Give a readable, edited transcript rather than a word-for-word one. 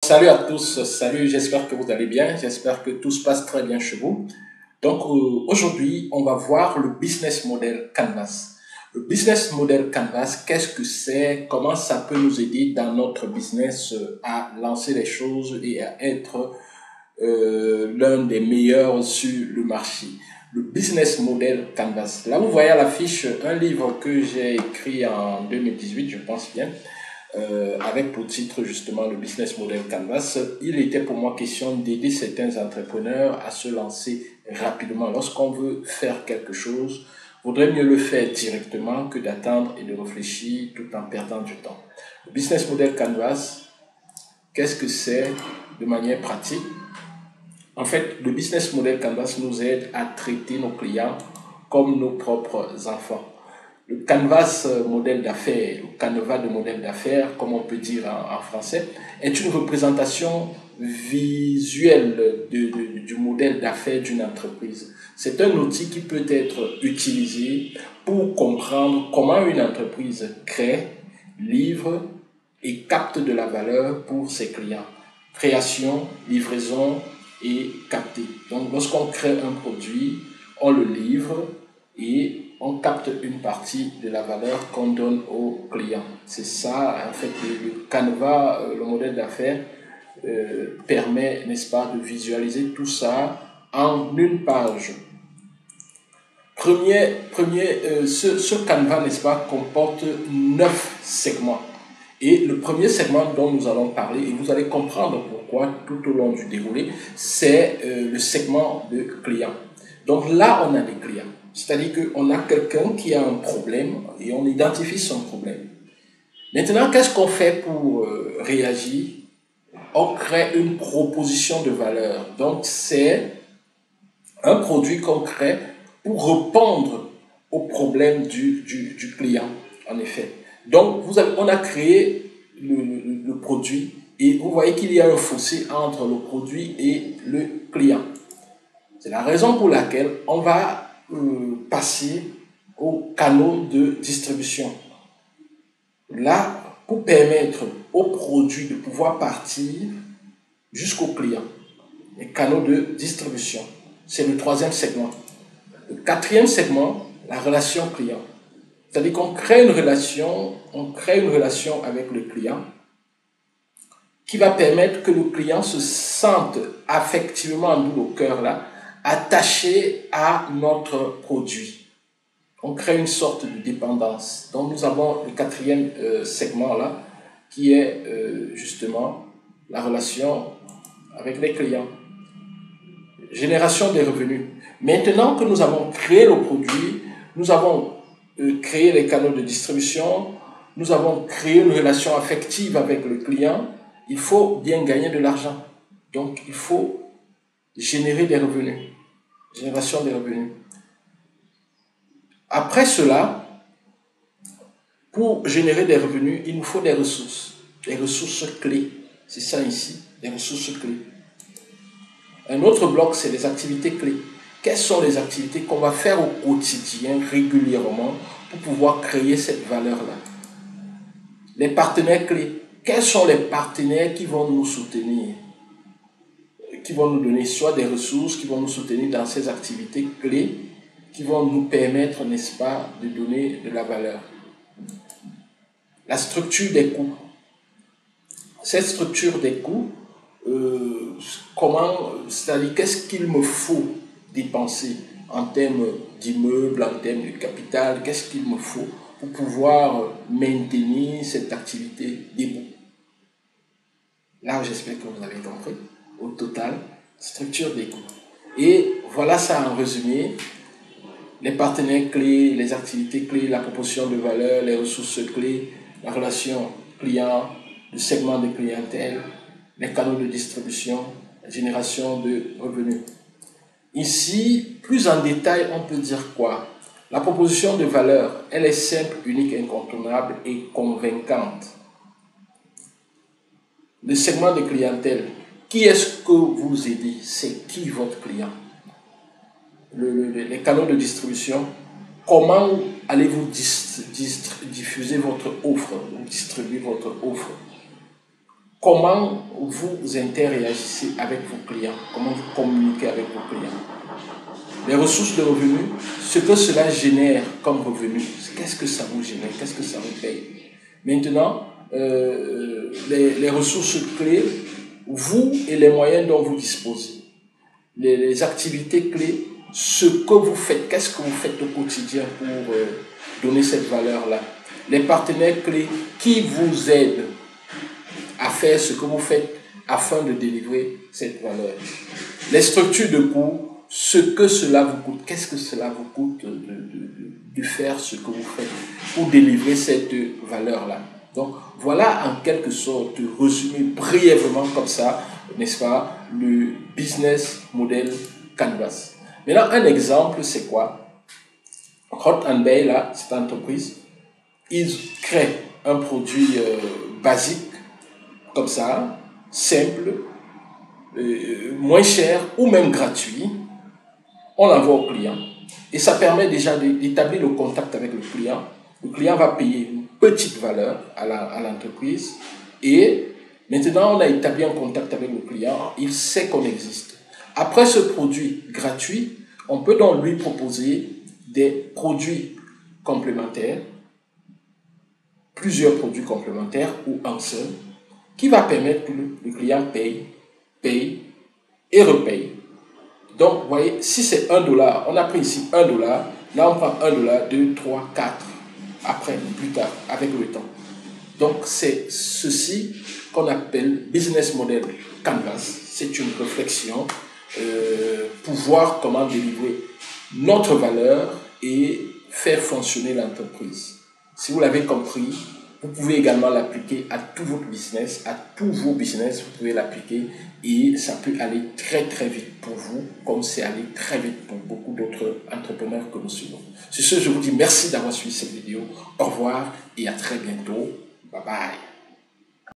Salut à tous, salut, j'espère que vous allez bien, j'espère que tout se passe très bien chez vous. Donc aujourd'hui, on va voir le business model Canvas. Le business model Canvas, qu'est-ce que c'est? Comment ça peut nous aider dans notre business à lancer les choses et à être l'un des meilleurs sur le marché? Le business model Canvas. Là, vous voyez à l'affiche un livre que j'ai écrit en 2018, je pense bien. Avec pour titre justement le business model Canvas. Il était pour moi question d'aider certains entrepreneurs à se lancer rapidement. Lorsqu'on veut faire quelque chose, vaudrait mieux le faire directement que d'attendre et de réfléchir tout en perdant du temps. Le business model Canvas, qu'est-ce que c'est de manière pratique? En fait, le business model Canvas nous aide à traiter nos clients comme nos propres enfants. Le canvas modèle d'affaires, le canevas de modèle d'affaires, comme on peut dire en français, est une représentation visuelle du modèle d'affaires d'une entreprise. C'est un outil qui peut être utilisé pour comprendre comment une entreprise crée, livre et capte de la valeur pour ses clients. Création, livraison et capter. Donc, lorsqu'on crée un produit, on le livre et on capte une partie de la valeur qu'on donne au client. C'est ça, en fait, le canevas, le modèle d'affaires, permet, n'est-ce pas, de visualiser tout ça en une page. Ce canevas, n'est-ce pas, comporte 9 segments. Et le premier segment dont nous allons parler, et vous allez comprendre pourquoi tout au long du déroulé, c'est le segment de clients. Donc là, on a des clients. C'est-à-dire qu'on a quelqu'un qui a un problème et on identifie son problème. Maintenant, qu'est-ce qu'on fait pour réagir? On crée une proposition de valeur. Donc, c'est un produit qu'on crée pour répondre au problème du client, en effet. Donc, on a créé le produit et vous voyez qu'il y a un fossé entre le produit et le client. C'est la raison pour laquelle on va passer aux canaux de distribution. Là, pour permettre au produit de pouvoir partir jusqu'au client. Les canaux de distribution. C'est le troisième segment. Le quatrième segment, la relation client. C'est-à-dire qu'on crée une relation, avec le client qui va permettre que le client se sente affectivement, d'où le cœur là, attaché à notre produit. On crée une sorte de dépendance. Donc nous avons le quatrième segment là, qui est justement la relation avec les clients. Génération des revenus. Maintenant que nous avons créé le produit, nous avons créé les canaux de distribution, nous avons créé une relation affective avec le client, il faut bien gagner de l'argent. Donc il faut générer des revenus. Génération des revenus. Après cela, pour générer des revenus, il nous faut des ressources clés. C'est ça ici, des ressources clés. Un autre bloc, c'est les activités clés. Quelles sont les activités qu'on va faire au quotidien, régulièrement, pour pouvoir créer cette valeur-là? Les partenaires clés. Quels sont les partenaires qui vont nous soutenir, qui vont nous donner soit des ressources, qui vont nous soutenir dans ces activités clés, qui vont nous permettre, n'est-ce pas, de donner de la valeur? La structure des coûts. Cette structure des coûts, c'est-à-dire qu'est-ce qu'il me faut dépenser en termes d'immeubles, en termes de capital, qu'est-ce qu'il me faut pour pouvoir maintenir cette activité debout. Là, j'espère que vous avez compris. Au total, structure des coûts. Et voilà ça en résumé. Les partenaires clés, les activités clés, la proposition de valeur, les ressources clés, la relation client, le segment de clientèle, les canaux de distribution, la génération de revenus. Ici, plus en détail, on peut dire quoi? La proposition de valeur, elle est simple, unique, incontournable et convaincante. Le segment de clientèle, qui est-ce que vous aidez? C'est qui votre client? Les canaux de distribution, comment allez-vous diffuser votre offre, distribuer votre offre? comment vous interagissez avec vos clients, comment vous communiquez avec vos clients. Les ressources de revenus, ce que cela génère comme revenus, qu'est-ce que ça vous génère, qu'est-ce que ça vous paye. Maintenant, les ressources clés, vous et les moyens dont vous disposez, les activités clés, ce que vous faites, qu'est-ce que vous faites au quotidien pour donner cette valeur-là. Les partenaires clés qui vous aident à faire ce que vous faites afin de délivrer cette valeur. Les structures de coûts, ce que cela vous coûte, qu'est-ce que cela vous coûte de faire ce que vous faites pour délivrer cette valeur-là. Donc voilà en quelque sorte résumé brièvement comme ça, n'est-ce pas, le business model Canvas. Maintenant un exemple c'est quoi? Hot and Bay là, cette entreprise, ils créent un produit basique comme ça, simple, moins cher ou même gratuit. On l'envoie au client et ça permet déjà d'établir le contact avec le client. Le client va payer une petite valeur à l'entreprise et maintenant on a établi un contact avec le client, il sait qu'on existe. Après ce produit gratuit, on peut donc lui proposer des produits complémentaires, plusieurs produits complémentaires ou un seul, qui va permettre que le client paye et repaye. Donc, vous voyez, si c'est $1, on a pris ici $1, là on prend $1, 2, 3, 4, après, plus tard, avec le temps. Donc, c'est ceci qu'on appelle business model Canvas. C'est une réflexion pour voir comment délivrer notre valeur et faire fonctionner l'entreprise. Si vous l'avez compris, vous pouvez également l'appliquer à tout votre business, à tous vos business, vous pouvez l'appliquer et ça peut aller très très vite pour vous, comme c'est allé très vite pour beaucoup d'autres entrepreneurs que nous suivons. Sur ce, je vous dis merci d'avoir suivi cette vidéo. Au revoir et à très bientôt. Bye bye.